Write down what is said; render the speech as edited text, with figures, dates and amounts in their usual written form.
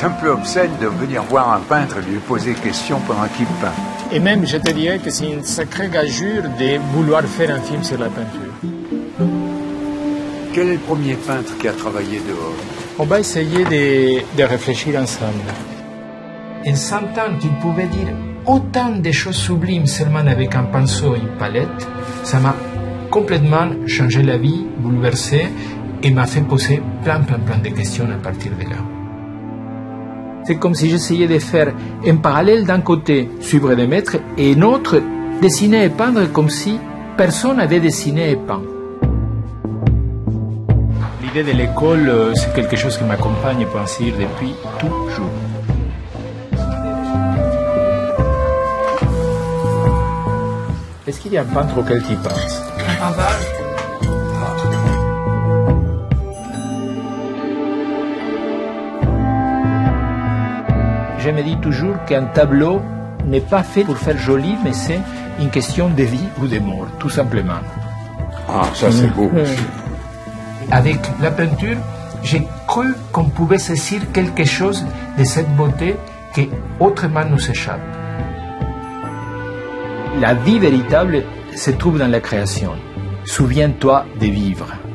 c'est un peu obscène de venir voir un peintre et lui poser question pendant qu'il peint. Et même, je te dirais que c'est une sacrée gageure de vouloir faire un film sur la peinture. Quel est le premier peintre qui a travaillé dehors? On va essayer de réfléchir ensemble. En 100 ans, tu pouvais dire autant de choses sublimes seulement avec un pinceau et une palette. Ça m'a complètement changé la vie, bouleversé, et m'a fait poser plein de questions à partir de là. C'est comme si j'essayais de faire un parallèle d'un côté, suivre des maîtres, et un autre, dessiner et peindre comme si personne n'avait dessiné et peint. L'idée de l'école, c'est quelque chose qui m'accompagne, pour ainsi dire, depuis toujours. Est-ce qu'il y a un peintre auquel tu penses? Je me dis toujours qu'un tableau n'est pas fait pour faire joli, mais c'est une question de vie ou de mort, tout simplement. Ah, ça c'est beau. Avec la peinture, j'ai cru qu'on pouvait saisir quelque chose de cette beauté qui autrement nous échappe. La vie véritable se trouve dans la création. Souviens-toi de vivre.